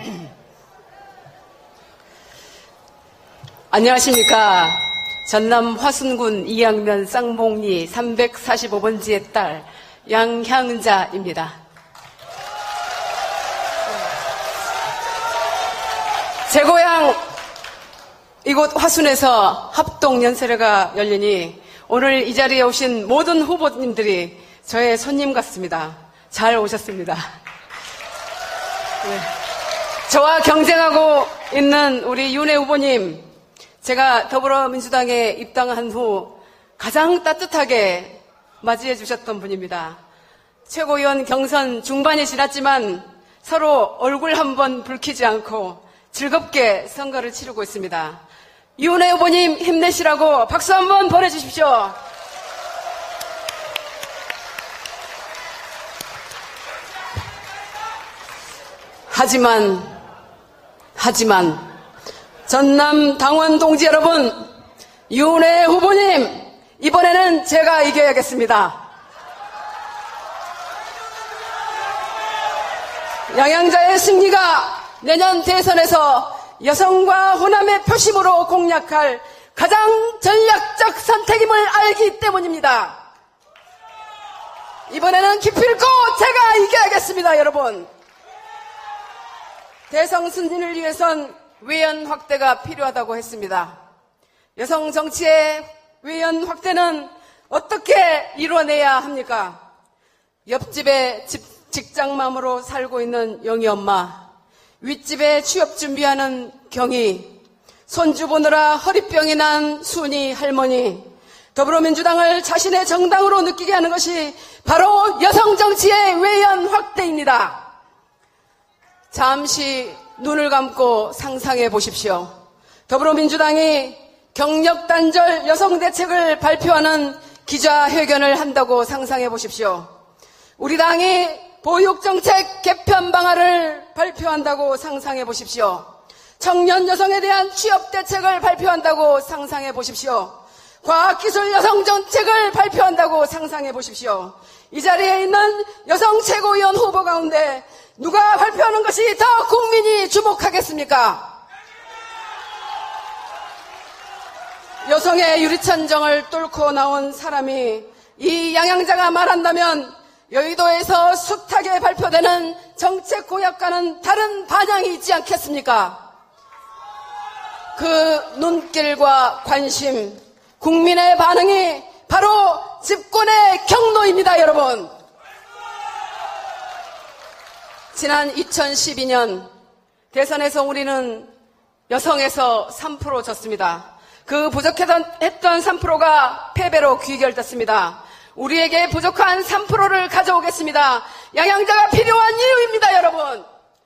안녕하십니까. 전남 화순군 이양면 쌍봉리 345번지의 딸 양향자입니다. 제 고향 이곳 화순에서 합동연설회가 열리니 오늘 이 자리에 오신 모든 후보님들이 저의 손님 같습니다. 잘 오셨습니다. 네. 저와 경쟁하고 있는 우리 윤혜 후보님, 제가 더불어민주당에 입당한 후 가장 따뜻하게 맞이해 주셨던 분입니다. 최고위원 경선 중반이 지났지만 서로 얼굴 한번 붉히지 않고 즐겁게 선거를 치르고 있습니다. 윤혜 후보님 힘내시라고 박수 한번 보내주십시오. 하지만 전남 당원 동지 여러분, 윤혜 후보님 이번에는 제가 이겨야겠습니다. 양양자의 승리가 내년 대선에서 여성과 호남의 표심으로 공략할 가장 전략적 선택임을 알기 때문입니다. 이번에는 기필코 제가 이겨야겠습니다, 여러분. 대선 승리를 위해선 외연 확대가 필요하다고 했습니다. 여성 정치의 외연 확대는 어떻게 이뤄내야 합니까? 옆집에 직장맘으로 살고 있는 영희 엄마, 윗집에 취업 준비하는 경희, 손주 보느라 허리병이 난 순이 할머니, 더불어민주당을 자신의 정당으로 느끼게 하는 것이 바로 여성 정치의 외연 확대입니다. 잠시 눈을 감고 상상해 보십시오. 더불어민주당이 경력단절 여성대책을 발표하는 기자회견을 한다고 상상해 보십시오. 우리 당이 보육정책 개편 방안을 발표한다고 상상해 보십시오. 청년 여성에 대한 취업대책을 발표한다고 상상해 보십시오. 과학기술 여성 정책을 발표한다고 상상해 보십시오. 이 자리에 있는 여성 최고위원 후보 가운데 누가 발표하는 것이 더 국민이 주목하겠습니까? 여성의 유리천정을 뚫고 나온 사람이 이 양양자가 말한다면 여의도에서 숱하게 발표되는 정책 공약과는 다른 반향이 있지 않겠습니까? 그 눈길과 관심, 국민의 반응이 바로 집권의 경로입니다, 여러분. 지난 2012년 대선에서 우리는 여성에서 3% 졌습니다. 그 부족했던 3%가 패배로 귀결됐습니다. 우리에게 부족한 3%를 가져오겠습니다. 양양자가 필요한 이유입니다, 여러분.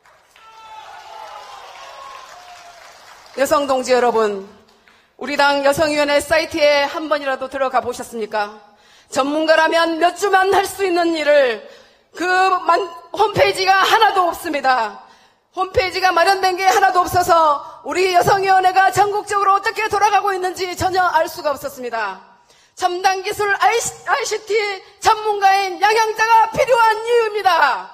여성 동지 여러분, 우리 당 여성위원회 사이트에 한 번이라도 들어가 보셨습니까? 전문가라면 몇 주만 할 수 있는 일을 홈페이지가 하나도 없습니다. 홈페이지가 마련된 게 하나도 없어서 우리 여성위원회가 전국적으로 어떻게 돌아가고 있는지 전혀 알 수가 없었습니다. 첨단 기술 ICT 전문가인 양양자가 필요한 이유입니다.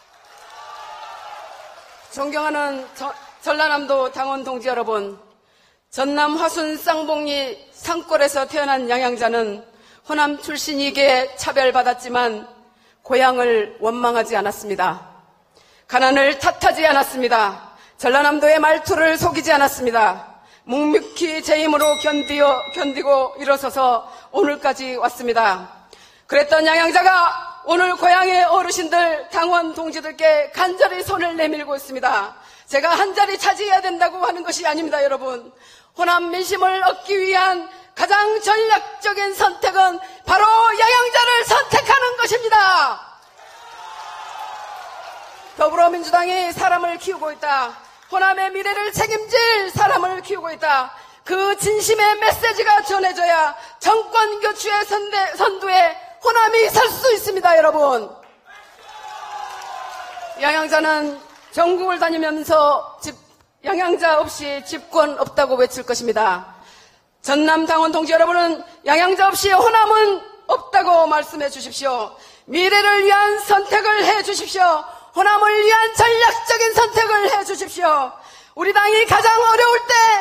존경하는 전라남도 당원 동지 여러분, 전남 화순 쌍봉리 산골에서 태어난 양양자는 호남 출신이기에 차별받았지만 고향을 원망하지 않았습니다. 가난을 탓하지 않았습니다. 전라남도의 말투를 속이지 않았습니다. 묵묵히 제 힘으로 견디고 일어서서 오늘까지 왔습니다. 그랬던 양양자가 오늘 고향의 어르신들, 당원 동지들께 간절히 손을 내밀고 있습니다. 제가 한 자리 차지해야 된다고 하는 것이 아닙니다, 여러분. 호남 민심을 얻기 위한 가장 전략적인 선택은 바로 양양자를 선택하는 것입니다. 더불어민주당이 사람을 키우고 있다. 호남의 미래를 책임질 사람을 키우고 있다. 그 진심의 메시지가 전해져야 정권 교체의 선두에 호남이 설 수 있습니다, 여러분. 양양자는 전국을 다니면서 양양자 없이 집권 없다고 외칠 것입니다. 전남 당원 동지 여러분은 양양자 없이 호남은 없다고 말씀해 주십시오. 미래를 위한 선택을 해 주십시오. 호남을 위한 전략적인 선택을 해주십시오. 우리 당이 가장 어려울 때